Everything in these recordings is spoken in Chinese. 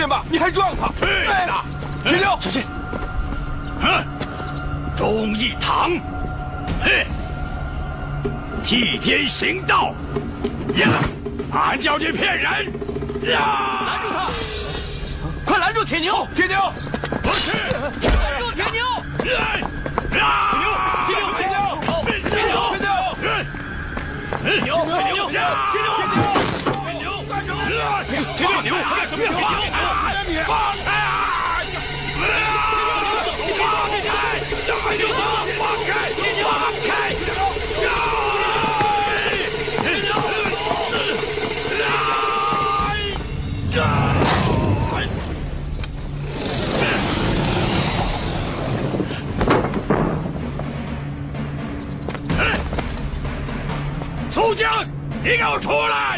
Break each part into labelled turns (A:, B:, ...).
A: 便吧，你还撞他！
B: 哎，
A: 铁牛，
B: 小心！忠义堂，嘿，替天行道呀！俺叫你骗人呀！
C: 拦住他！快拦住铁牛！
A: 铁牛，
B: 不是，
C: 拦住铁牛！
B: 铁牛，干什么呀？你放开！宋江，你给我出来！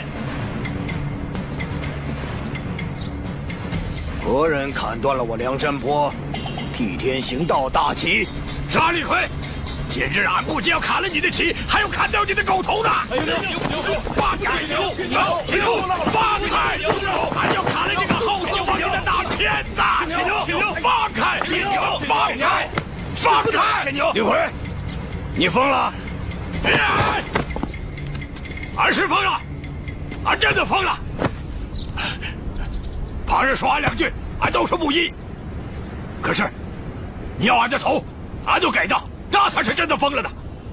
D: 何人砍断了我梁山泊替天行道大旗？
B: 沙李逵，今日俺不仅要砍了你的旗，还要砍掉你的狗头呢！放开！牛！放开！俺要砍了这个后继无人的大骗子！放开！放开！放开！
D: 李逵，你疯了！
B: 俺是疯了，俺真的疯了。旁人说俺两句，俺都是不依。可是，你要俺的头，俺就给的，那才是真的疯了的。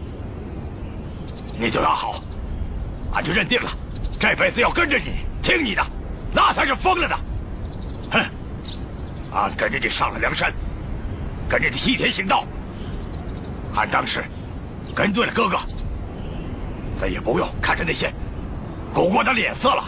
B: 你对俺好，俺就认定了，这辈子要跟着你，听你的，那才是疯了的。哼，俺跟着你上了梁山，跟着你替天行道。俺当时跟对了哥哥，再也不用看着那些狗官的脸色了。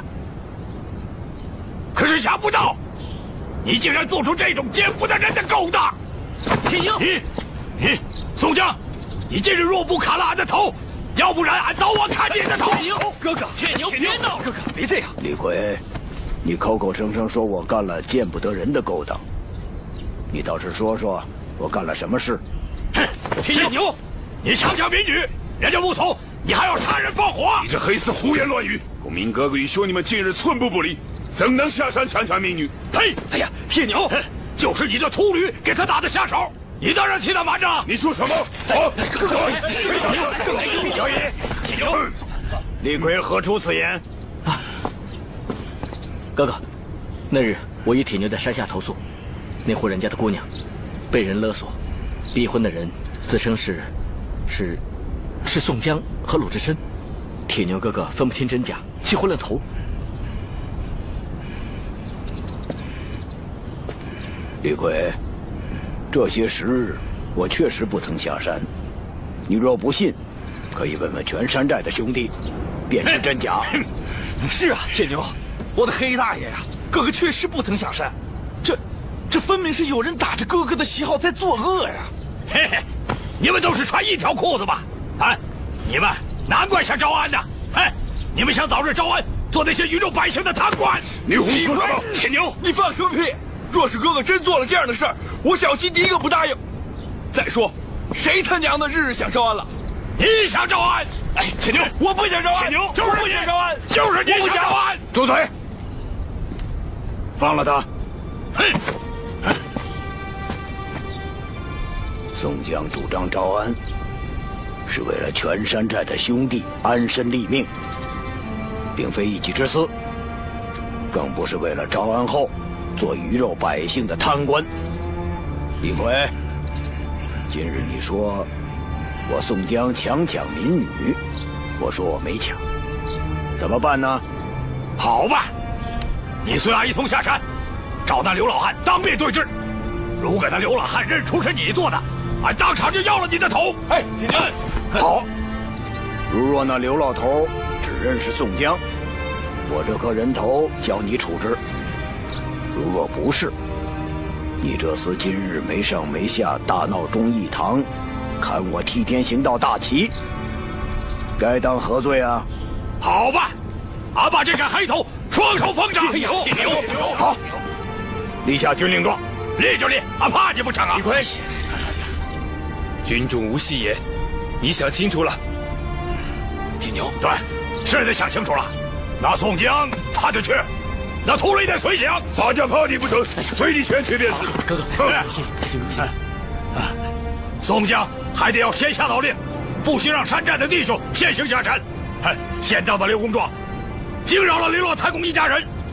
B: 可是想不到，你竟然做出这种奸不得人的勾当！
C: 铁牛，
B: 你，宋江，你今日若不砍了俺的头，要不然俺早晚砍你的头！
C: 铁牛，哥哥，铁牛别闹！
A: 哥哥别这样！
D: 李逵，你口口声声说我干了见不得人的勾当，你倒是说说我干了什么事？
B: 哼，铁牛，你强抢民女，人家不从，你还要杀人放火！
E: 你这黑厮胡言乱语！公明哥哥已说你们近日寸步不离，怎能下山强抢民女？
B: 呸！哎呀，铁牛，就是你这秃驴给他打的下手，你当然替他瞒着。
E: 你说什么？
A: 哥哥，更凶一点！
B: 铁牛，
D: 李逵何出此言？
C: 哥哥，那日我与铁牛在山下投宿，那户人家的姑娘被人勒索，逼婚的人自称是宋江和鲁智深，铁牛哥哥分不清真假，气昏了头。
D: 李逵，这些时日我确实不曾下山，你若不信，可以问问全山寨的兄弟，辨识真假。
A: 是啊，铁牛，我的黑大爷呀，哥哥确实不曾下山，这分明是有人打着哥哥的旗号在作恶呀！
B: 嘿嘿，你们都是穿一条裤子吧？啊，你们难怪想招安呢！哎，你们想早日招安，做那些愚众百姓的贪官！
E: 你胡说八道！
B: 铁牛，
A: 你放什么屁！若是哥哥真做了这样的事儿，我小七第一个不答应。再说，谁他娘的日日想招安了？
B: 你想招安？
A: 哎，铁牛，我不想招安。
B: 铁牛，
A: 就是不想招安，
B: 就是你想招安！
D: 住嘴！放了他！
B: 哼！
D: 宋江主张招安，是为了全山寨的兄弟安身立命，并非一己之私，更不是为了招安后做鱼肉百姓的贪官。李逵，今日你说我宋江强抢民女，我说我没抢，怎么办呢？
B: 好办，你随俺一同下山，找那刘老汉当面对质。如果那刘老汉认出是你做的，俺当场就要了你的头。
A: 哎，铁牛，
D: 好。如若那刘老头只认识宋江，我这颗人头叫你处置；如若不是，你这厮今日没上没下，大闹忠义堂，砍我替天行道大旗，该当何罪啊？
B: 好办，俺把这个黑头双手封上。铁牛，
D: 好，立下军令状。
B: 立就立，俺怕你不成啊！
A: 李逵，军中无戏言，你想清楚了？
B: 铁牛，对，是得想清楚了。那宋江他就去， 那土雷的随降。
E: 撒家怕你不成，随你前去便是。
C: 哥哥，行不行？
B: 宋江还得要先下道令，不许让山寨的弟兄先行下山。现到的刘公庄，惊扰了刘老太公一家人，